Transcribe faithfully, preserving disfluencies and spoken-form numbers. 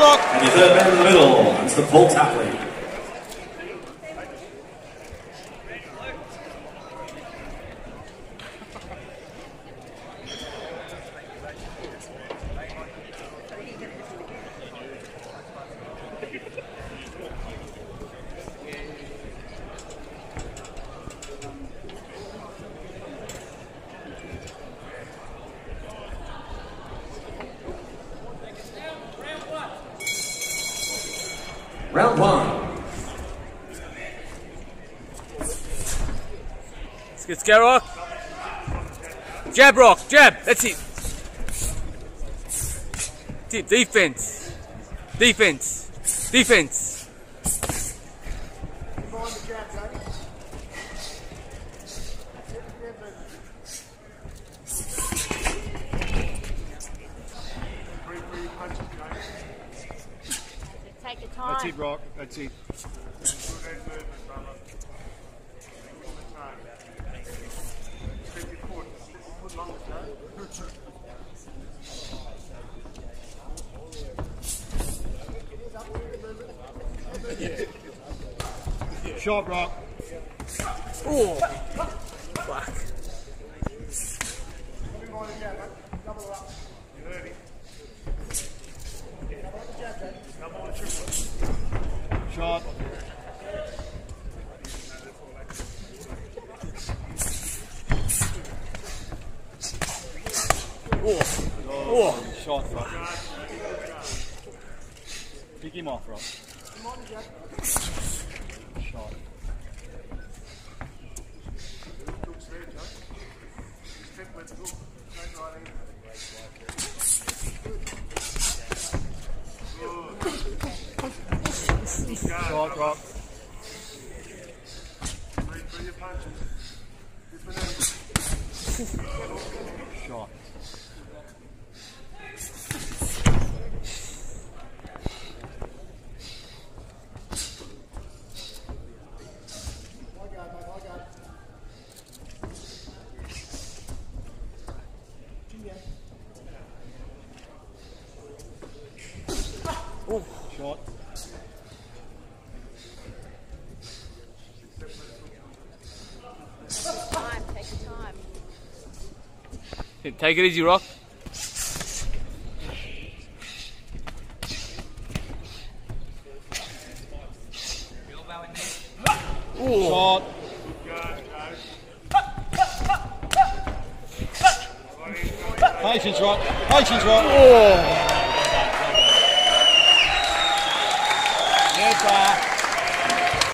Rock. And your third man in the middle, it's the full Tapley. Round one. Let's get scare Rock. Jab Rock, jab, that's it. That's it, defense. Defense. Defense. Take your time. That's it, Rock. That's it. Shot, Rock. Oh, fuck. Shot. Oh, oh. Shot, Rock. Pick him off, Rock. Shot. Shot, Rock. Shot. Oh. Shot. Time, take your time. Take it easy, Rock. Oh. Shot. Patience, Rock. Patience, Rock. Oh. Yes, sir.